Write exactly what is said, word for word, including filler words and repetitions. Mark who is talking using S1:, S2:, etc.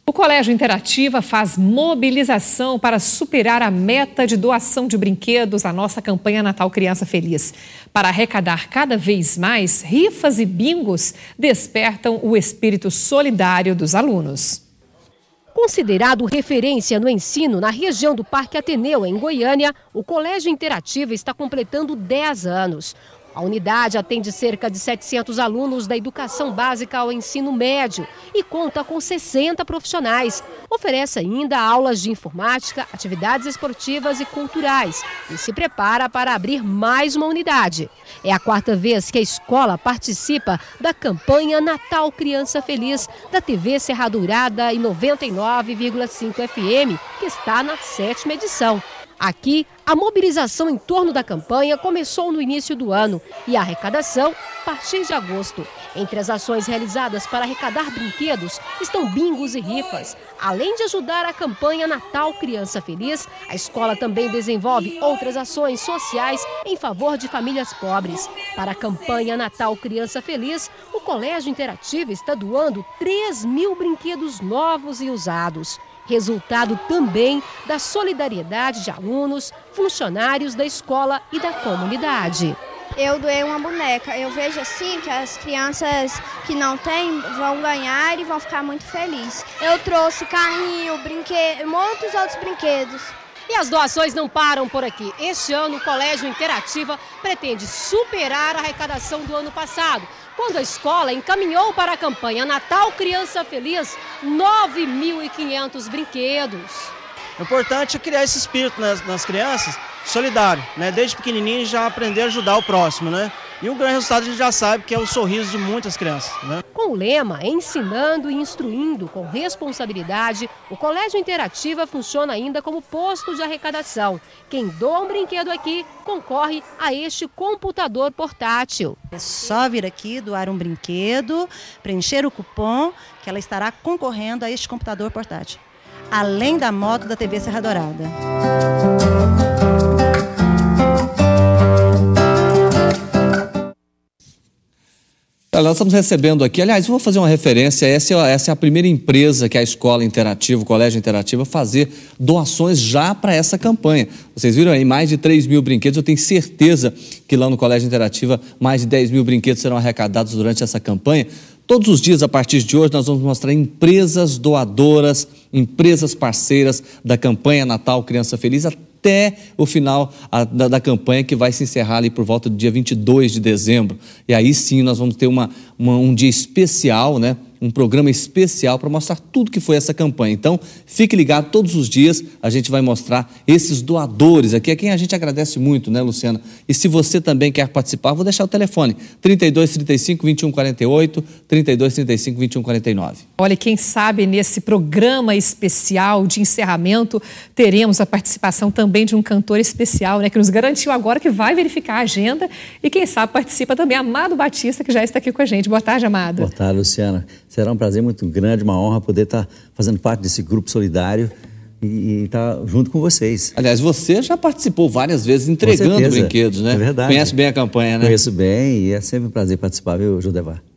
S1: O Colégio Interativa faz mobilização para superar a meta de doação de brinquedos à nossa campanha Natal Criança Feliz. Para arrecadar cada vez mais, rifas e bingos despertam o espírito solidário dos alunos.
S2: Considerado referência no ensino na região do Parque Ateneu, em Goiânia, o Colégio Interativa está completando dez anos. A unidade atende cerca de setecentos alunos da educação básica ao ensino médio e conta com sessenta profissionais. Oferece ainda aulas de informática, atividades esportivas e culturais e se prepara para abrir mais uma unidade. É a quarta vez que a escola participa da campanha Natal Criança Feliz da T V Serra Dourada e noventa e nove vírgula cinco F M, que está na sétima edição. Aqui, a mobilização em torno da campanha começou no início do ano e a arrecadação a partir de agosto. Entre as ações realizadas para arrecadar brinquedos estão bingos e rifas. Além de ajudar a campanha Natal Criança Feliz, a escola também desenvolve outras ações sociais em favor de famílias pobres. Para a campanha Natal Criança Feliz, o Colégio Interativa está doando três mil brinquedos novos e usados. Resultado também da solidariedade de alunos, funcionários da escola e da comunidade.
S3: Eu doei uma boneca. Eu vejo assim que as crianças que não têm vão ganhar e vão ficar muito felizes. Eu trouxe carrinho, brinquedo, muitos outros brinquedos.
S2: E as doações não param por aqui. Este ano, o Colégio Interativa pretende superar a arrecadação do ano passado, quando a escola encaminhou para a campanha Natal Criança Feliz nove mil e quinhentos brinquedos.
S4: O importante é criar esse espírito nas, nas crianças, solidário, né? Desde pequenininho já aprender a ajudar o próximo, né? E o grande resultado a gente já sabe que é o sorriso de muitas crianças, né?
S2: Com o lema Ensinando e Instruindo com Responsabilidade, o Colégio Interativa funciona ainda como posto de arrecadação. Quem doa um brinquedo aqui concorre a este computador portátil.
S5: É só vir aqui, doar um brinquedo, preencher o cupom, que ela estará concorrendo a este computador portátil. Além da moto da T V Serra Dourada.
S6: Nós estamos recebendo aqui, aliás, eu vou fazer uma referência, essa é, essa é a primeira empresa que a Escola Interativa, o Colégio Interativa, fazer doações já para essa campanha. Vocês viram aí, mais de três mil brinquedos, eu tenho certeza que lá no Colégio Interativa mais de dez mil brinquedos serão arrecadados durante essa campanha. Todos os dias, a partir de hoje, nós vamos mostrar empresas doadoras, empresas parceiras da campanha Natal Criança Feliz, até o final a, da, da campanha, que vai se encerrar ali por volta do dia vinte e dois de dezembro. E aí sim nós vamos ter uma, uma, um dia especial, né? Um programa especial para mostrar tudo que foi essa campanha. Então, fique ligado, todos os dias a gente vai mostrar esses doadores aqui, a quem a gente agradece muito, né, Luciana? E se você também quer participar, vou deixar o telefone, trinta e dois, trinta e cinco, vinte e um, quarenta e oito, trinta e dois, trinta e cinco, vinte e um, quarenta e nove.
S1: Olha, quem sabe nesse programa especial de encerramento teremos a participação também de um cantor especial, né, que nos garantiu agora que vai verificar a agenda e quem sabe participa também Amado Batista, que já está aqui com a gente. Boa tarde, Amado.
S7: Boa tarde, Luciana. Será um prazer muito grande, uma honra poder estar fazendo parte desse grupo solidário e estar junto com vocês.
S6: Aliás, você já participou várias vezes entregando brinquedos, né?
S7: É verdade.
S6: Conhece bem a campanha, né?
S7: Conheço bem e é sempre um prazer participar, viu, Judevá?